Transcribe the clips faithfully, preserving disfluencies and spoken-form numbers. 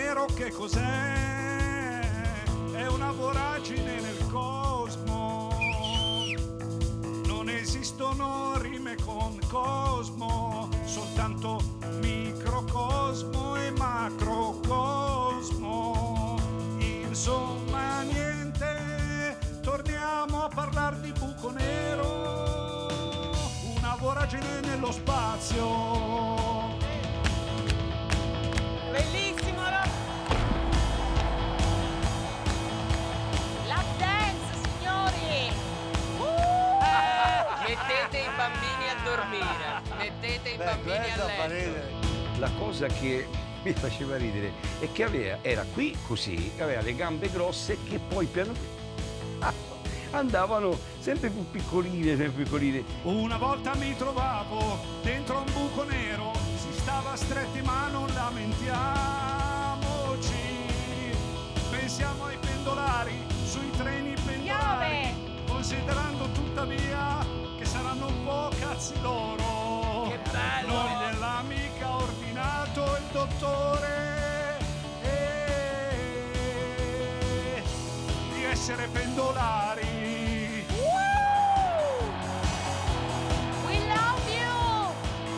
nero che cos'è? È una voragine nel cosmo. Non esistono rime con cosmo, soltanto microcosmo e macrocosmo. Insomma niente, torniamo a parlare di buco nero, una voragine nello spazio. Bellissimo, no? Lap dance, signori! Uh! Mettete i bambini a dormire, mettete i Beh, bambini a letto. ridere. La cosa che mi faceva ridere è che aveva, era qui così, aveva le gambe grosse che poi piano piano andavano sempre più piccoline, sempre piccoline. Una volta mi trovavo dentro un buco nero, si stava stretti ma non lamentiamoci. Pensiamo ai pendolari, sui treni pendolari, considerando tuttavia che saranno un po' cazzi loro. Che bello! Non gliel'ha mica ordinato il dottore eh, di essere pendolari. We love you!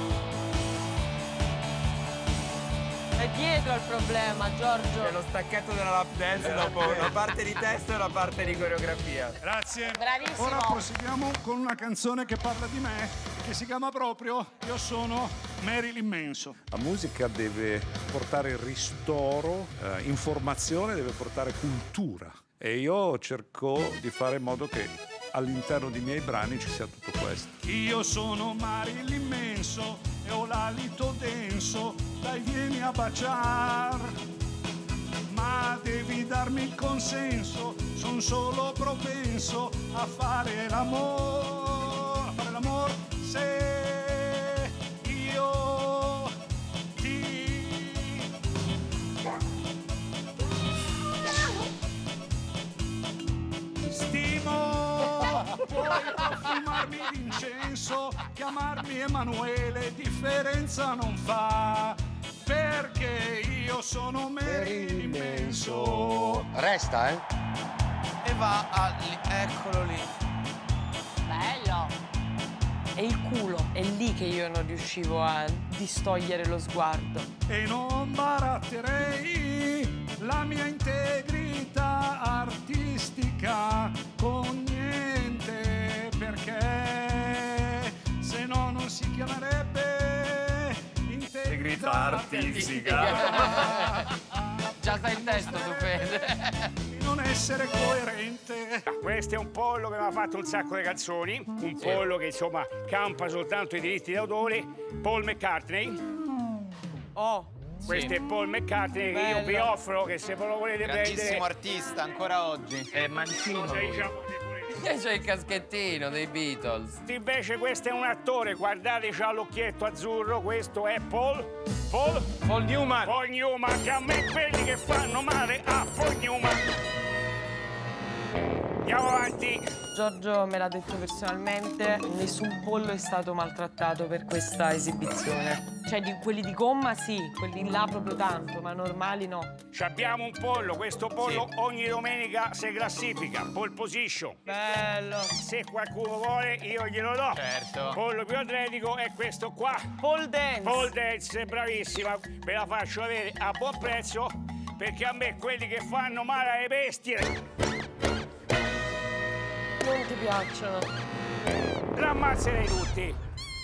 È dietro il problema, Giorgio. C'è lo stacchetto della lap dance dopo una parte di testo e una parte di coreografia. Grazie. Bravissimo. Ora proseguiamo con una canzone che parla di me, che si chiama proprio Io sono Marilyn Manson. La musica deve portare ristoro, eh, informazione, deve portare cultura. E io cerco di fare in modo che all'interno dei miei brani ci sia tutto questo. Io sono Marilyn Manson e ho l'alito denso, dai vieni a baciar. Ma devi darmi il consenso, son solo propenso a fare l'amore, a fare l'amore se io ti stimo. Puoi profumarmi d'incenso, chiamarmi Emanuele, differenza non fa, perché io sono Marilyn Manson. Resta, eh? E va a lì, eccolo lì. Bello. È il culo, è lì che io non riuscivo a distogliere lo sguardo. E non baratterei la mia integrità artistica con niente, perché se no non si chiamerebbe integrità artistica. Già sai il testo, tu Fede. Di non essere coerente. Questo è un pollo che mi ha fatto un sacco di canzoni, un pollo che insomma campa soltanto i diritti d'autore, Paul McCartney. Oh, Questo è Paul McCartney che io Bello. vi offro, che se ve lo volete Grandissimo prendere. artista, ancora oggi. È mancino. Cioè, diciamo, se volete- C'è il caschettino dei Beatles. Invece questo è un attore, guardate, c'ha l'occhietto azzurro, questo è Paul. Paul? Paul Newman. Paul Newman, che a me quelli che fanno male a Paul Newman. Andiamo avanti. Giorgio me l'ha detto personalmente, nessun pollo è stato maltrattato per questa esibizione. Cioè, di quelli di gomma sì, quelli là proprio tanto, ma normali no. Ci abbiamo un pollo, questo pollo ogni domenica si classifica, pole position. Bello. Se qualcuno vuole io glielo do. Certo. Pollo più atletico è questo qua. Pole dance. Pole dance, bravissima. Ve la faccio vedere a buon prezzo, perché a me quelli che fanno male alle bestie Non ti piacciono. l'ammazzerei tutti.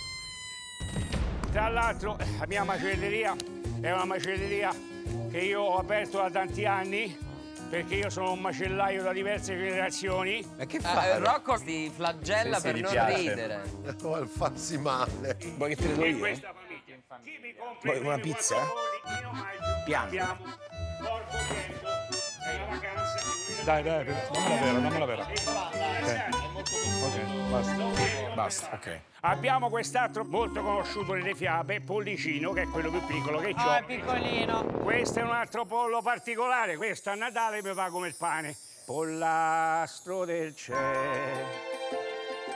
Tra l'altro la mia macelleria è una macelleria che io ho aperto da tanti anni, perché io sono un macellaio da diverse generazioni. Ma che Eh, fa? Rocco si flagella Sì, sì, per gli non piace. ridere. Oh, il farsi male. Vuoi che te ne do In io? questa famiglia. Chi mi compra Vuoi una i primi pizza? quattro voli in omaggio Piano. abbiamo Porco Vento e la vacanza. Dai, dai, dammela vera, dammela vera. Ok. Ok, basta. Basta, ok. Abbiamo quest'altro molto conosciuto nelle fiabe, Pollicino, che è quello più piccolo che Ah, è ho. piccolino. Questo è un altro pollo particolare, questo a Natale mi va come il pane. Pollastro del cielo.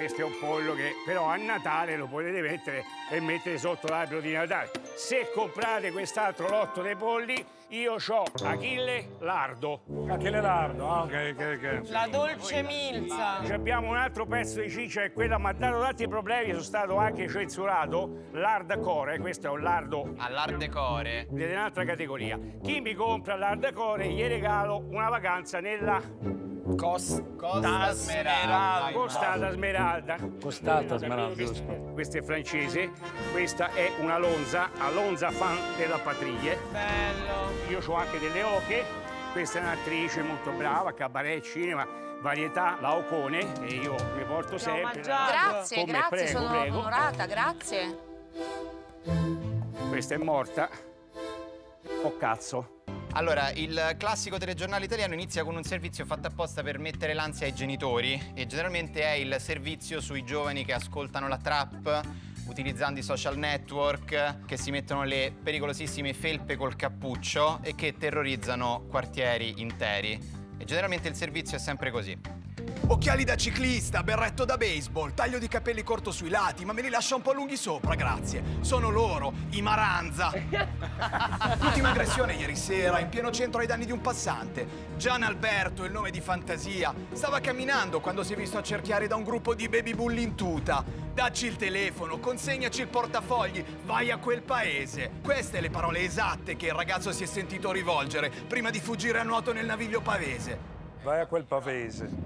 questo è un pollo che però a Natale lo potete mettere e mettere sotto l'albero di Natale. Se comprate quest'altro lotto dei polli, io c'ho Achille Lardo. Achille Lardo, ah, ok, ok, ok. La dolce milza. Abbiamo un altro pezzo di ciccia e quella mi ha dato tanti problemi, sono stato anche censurato. Lardcore, questo è un lardo All'Ardecore. di un'altra categoria. Chi mi compra l'Ardecore gli regalo una vacanza nella Costa Smeralda. Costata Smeralda. Costata Smeralda, Questo, giusto. questo è francese, questa è una lonza, Alonza fan della patrie. Bello. Io ho anche delle oche, questa è un'attrice molto brava, cabaret, cinema, varietà, la Ocone, che io mi porto sempre. Grazie, Come grazie, prego, sono prego. onorata, grazie. Questa è morta. Oh cazzo. Allora, il classico telegiornale italiano inizia con un servizio fatto apposta per mettere l'ansia ai genitori e generalmente è il servizio sui giovani che ascoltano la trap utilizzando i social network, che si mettono le pericolosissime felpe col cappuccio e che terrorizzano quartieri interi. E generalmente il servizio è sempre così. Occhiali da ciclista, berretto da baseball, taglio di capelli corto sui lati, ma me li lascia un po' lunghi sopra, grazie. Sono loro, i Maranza. L'ultima aggressione ieri sera, in pieno centro ai danni di un passante. Gian Alberto, il nome di fantasia, stava camminando quando si è visto accerchiare da un gruppo di baby bulli in tuta. Dacci il telefono, consegnaci il portafogli, vai a quel paese. Queste le parole esatte che il ragazzo si è sentito rivolgere prima di fuggire a nuoto nel naviglio pavese. Vai a quel pavese.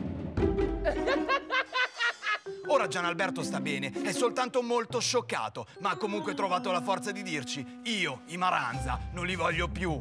Ora Gian Alberto sta bene, è soltanto molto scioccato, ma ha comunque trovato la forza di dirci: io, i Maranza, non li voglio più.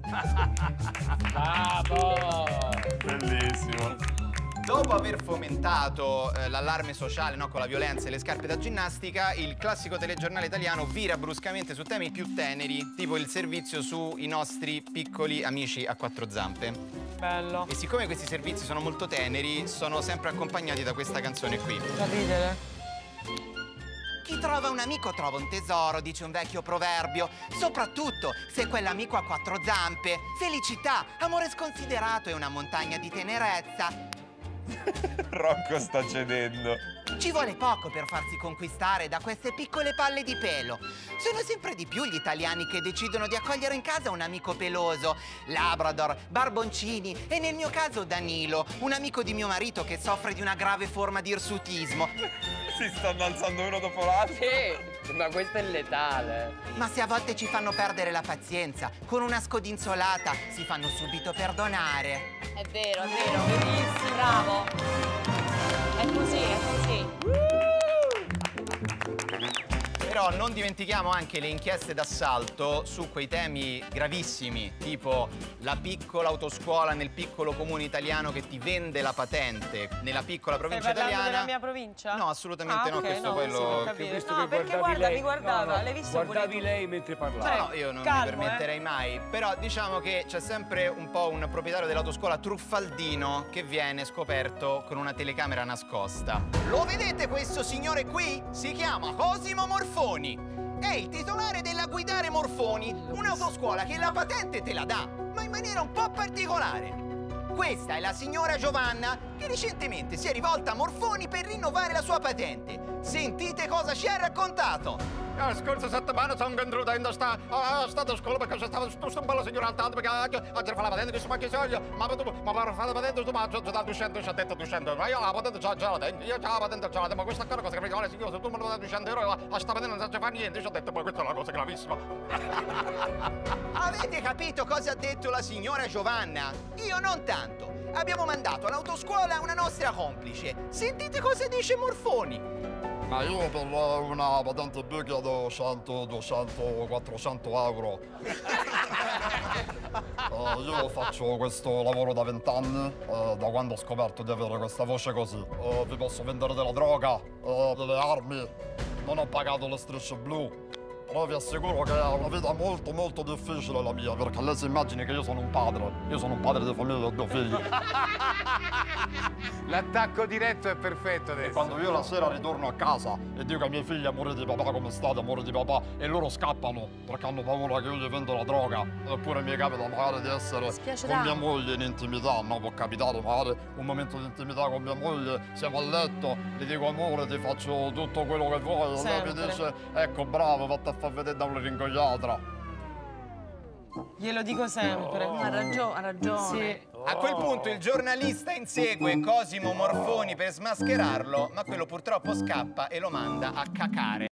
Bravo! Bellissimo. Dopo aver fomentato eh, l'allarme sociale, no, con la violenza e le scarpe da ginnastica, il classico telegiornale italiano vira bruscamente su temi più teneri, tipo il servizio sui nostri piccoli amici a quattro zampe. Bello. E siccome questi servizi sono molto teneri, sono sempre accompagnati da questa canzone qui. Fa ridere. Chi trova un amico trova un tesoro, dice un vecchio proverbio. Soprattutto se quell'amico ha quattro zampe. Felicità, amore sconsiderato e una montagna di tenerezza. Rocco sta cedendo. Ci vuole poco per farsi conquistare da queste piccole palle di pelo. Sono sempre di più gli italiani che decidono di accogliere in casa un amico peloso. Labrador, barboncini e nel mio caso Danilo, un amico di mio marito che soffre di una grave forma di irsutismo. Si stanno alzando uno dopo l'altro. Sì, ma questo è letale. Ma se a volte ci fanno perdere la pazienza, con una scodinzolata si fanno subito perdonare. È vero, è vero, benissimo, bravo. È così, è così. Però non dimentichiamo anche le inchieste d'assalto su quei temi gravissimi, tipo la piccola autoscuola nel piccolo comune italiano che ti vende la patente nella piccola provincia Stai parlando italiana. della mia provincia? No, assolutamente ah, no, okay, questo no, è quello sì, che ho capire. visto No, che perché guarda, mi guardava, l'hai visto Guardavi pure tu? lei mentre parlava. No, io non calmo, mi permetterei eh. mai. Però diciamo che c'è sempre un po' un proprietario dell'autoscuola truffaldino che viene scoperto con una telecamera nascosta. Lo vedete questo signore qui? Si chiama Cosimo Morfoni. È il titolare della Guidare Morfoni, un'autoscuola che la patente te la dà, ma in maniera un po' particolare. Questa è la signora Giovanna che recentemente si è rivolta a Morfoni per rinnovare la sua patente. Sentite cosa ci ha raccontato. La scorsa settimana sono entrato in sta, uh, stato scuola perché c'è stato questo bello signore altato perché oggi fa la patente che si fa che soglia. Ma tu, ma per fare la patente tu ma già duecento, ci ha detto duecento. Ma io la patente già già la tengo, io già la patente già la tengo, ma questa cosa che mi vuole signore, se tu me lo dai duecento euro, a sta patente non si fa niente. Io ho detto, ma questa è una cosa gravissima. Avete capito cosa ha detto la signora Giovanna? Io non tanto. Abbiamo mandato all'autoscuola una nostra complice. Sentite cosa dice Morfoni. Ma io per una patente B chiedo cento, duecento, quattrocento euro. uh, io faccio questo lavoro da vent'anni, uh, da quando ho scoperto di avere questa voce così. Uh, vi posso vendere della droga, uh, delle armi, non ho pagato le strisce blu. Però vi assicuro che è una vita molto molto difficile la mia, perché lei si immagini che io sono un padre. Io sono un padre di famiglia, ho due figli. L'attacco diretto è perfetto adesso. E quando io la sera ritorno a casa e dico ai miei figli amore di papà come state, amore di papà, e loro scappano perché hanno paura che io gli vendo la droga. Oppure mi capita magari di essere con mia moglie in intimità, no? Può capitare magari un momento di intimità con mia moglie, siamo a letto, gli dico amore ti faccio tutto quello che vuoi, e lei mi dice ecco bravo, vatti a far vedere da un ringoiatra. Glielo dico sempre. Oh. Ha ragione, ha ragione. Sì. A quel punto il giornalista insegue Cosimo Morfoni per smascherarlo, ma quello purtroppo scappa e lo manda a cacare.